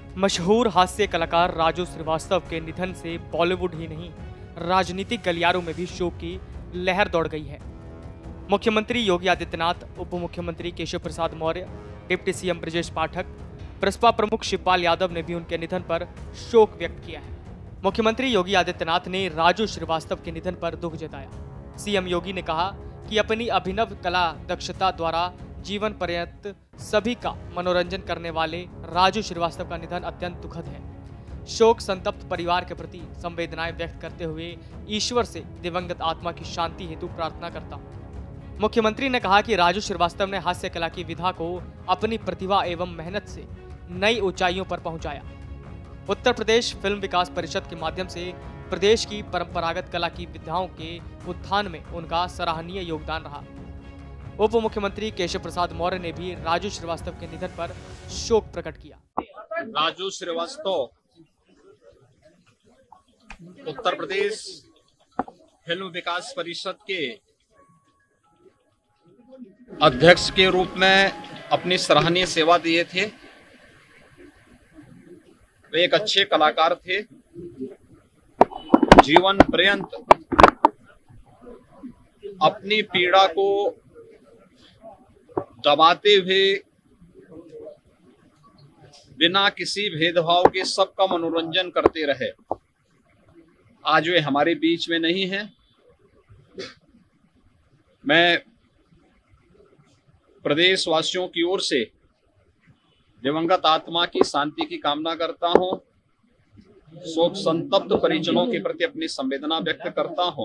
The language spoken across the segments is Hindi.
मशहूर हास्य कलाकार राजू श्रीवास्तव के निधन से बॉलीवुड ही नहीं, राजनीतिक गलियारों में भी शोक की लहर दौड़ गई है। मुख्यमंत्री योगी आदित्यनाथ, उप मुख्यमंत्री केशव प्रसाद मौर्य, डिप्टी सीएम ब्रजेश पाठक, बसपा प्रमुख शिवपाल यादव ने भी उनके निधन पर शोक व्यक्त किया है। मुख्यमंत्री योगी आदित्यनाथ ने राजू श्रीवास्तव के निधन पर दुख जताया। सीएम योगी ने कहा कि अपनी अभिनव कला दक्षता द्वारा जीवन पर्यंत सभी का मनोरंजन करने वाले राजू श्रीवास्तव का निधन अत्यंत दुखद है। शोक संतप्त परिवार के प्रति संवेदनाएं व्यक्त करते हुए ईश्वर से दिवंगत आत्मा की शांति हेतु प्रार्थना करता हूं। मुख्यमंत्री ने कहा कि राजू श्रीवास्तव ने हास्य कला की विधा को अपनी प्रतिभा एवं मेहनत से नई ऊंचाइयों पर पहुंचाया। उत्तर प्रदेश फिल्म विकास परिषद के माध्यम से प्रदेश की परंपरागत कला की विधाओं के उत्थान में उनका सराहनीय योगदान रहा। उप मुख्यमंत्री केशव प्रसाद मौर्य ने भी राजू श्रीवास्तव के निधन पर शोक प्रकट किया। राजू श्रीवास्तव उत्तर प्रदेश फिल्म विकास परिषद के अध्यक्ष के रूप में अपनी सराहनीय सेवा दिए थे। वे एक अच्छे कलाकार थे। जीवन पर्यंत अपनी पीड़ा को दबाते हुए बिना किसी भेदभाव के सबका मनोरंजन करते रहे। आज वे हमारे बीच में नहीं हैं। मैं प्रदेशवासियों की ओर से दिवंगत आत्मा की शांति की कामना करता हूं। शोक संतप्त परिजनों के प्रति अपनी संवेदना व्यक्त करता हूं।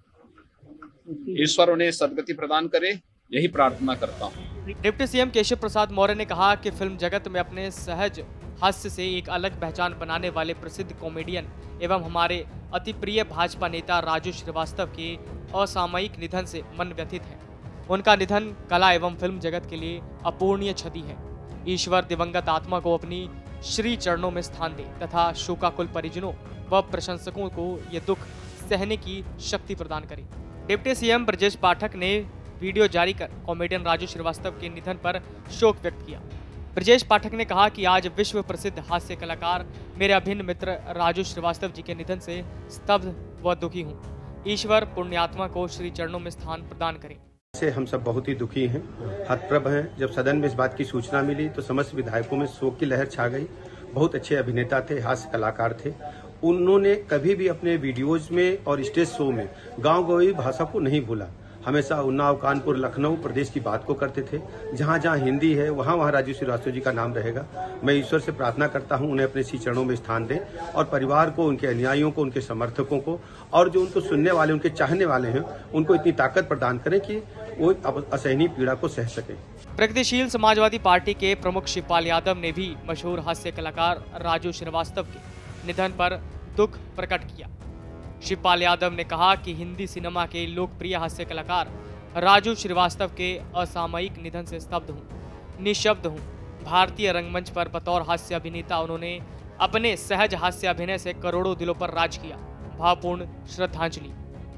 ईश्वर उन्हें सद्गति प्रदान करे, यही प्रार्थना करता हूं। डिप्टी सीएम केशव प्रसाद मौर्य ने कहा कि फिल्म जगत में अपने सहज हास्य से एक अलग पहचान बनाने वाले प्रसिद्ध कॉमेडियन एवं हमारे अति प्रिय भाजपा नेता राजू श्रीवास्तव के असामयिक निधन से मन व्यथित है। उनका निधन कला एवं फिल्म जगत के लिए अपूर्णीय क्षति है। ईश्वर दिवंगत आत्मा को अपनी श्री चरणों में स्थान दे तथा शोकाकुल परिजनों व प्रशंसकों को ये दुख सहने की शक्ति प्रदान करे। डिप्टी सीएम ब्रजेश पाठक ने वीडियो जारी कर कॉमेडियन राजू श्रीवास्तव के निधन पर शोक व्यक्त किया। ब्रजेश पाठक ने कहा कि आज विश्व प्रसिद्ध हास्य कलाकार मेरे अभिन्न मित्र राजू श्रीवास्तव जी के निधन से स्तब्ध व दुखी हूँ। ईश्वर पुण्यात्मा को श्री चरणों में स्थान प्रदान करे। से हम सब बहुत ही दुखी हैं, हतप्रभ हैं। जब सदन में इस बात की सूचना मिली तो समस्त विधायकों में शोक की लहर छा गई। बहुत अच्छे अभिनेता थे, हास्य कलाकार थे। उन्होंने कभी भी अपने वीडियोज में और स्टेज शो में गांव गंवाई भाषा को नहीं भूला। हमेशा उन्नाव, कानपुर, लखनऊ प्रदेश की बात को करते थे। जहां जहां हिंदी है वहां राजू श्रीवास्तव जी का नाम रहेगा। मैं ईश्वर से प्रार्थना करता हूं उन्हें अपने श्री चरणों में स्थान दें और परिवार को, उनके अनुयायियों को, उनके समर्थकों को और जो उनको सुनने वाले, उनके चाहने वाले हैं, उनको इतनी ताकत प्रदान करें कि वो असहनीय पीड़ा को सह सके। प्रगतिशील समाजवादी पार्टी के प्रमुख शिवपाल यादव ने भी मशहूर हास्य कलाकार राजू श्रीवास्तव के निधन पर दुख प्रकट किया। शिवपाल यादव ने कहा कि हिंदी सिनेमा के लोकप्रिय हास्य कलाकार राजू श्रीवास्तव के असामयिक निधन से स्तब्ध हूँ, निशब्द हूँ। भारतीय रंगमंच पर बतौर हास्य अभिनेता उन्होंने अपने सहज हास्य अभिनय से करोड़ों दिलों पर राज किया। भावपूर्ण श्रद्धांजलि।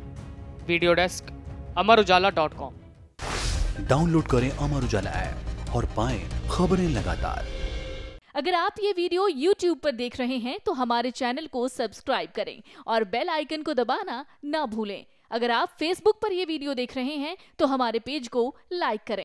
Video desk अमरउजाला.com। डाउनलोड करें अमर उजाला ऐप और पाएं खबरें लगातार। अगर आप ये वीडियो YouTube पर देख रहे हैं तो हमारे चैनल को सब्सक्राइब करें और बेल आइकन को दबाना ना भूलें। अगर आप Facebook पर ये वीडियो देख रहे हैं तो हमारे पेज को लाइक करें।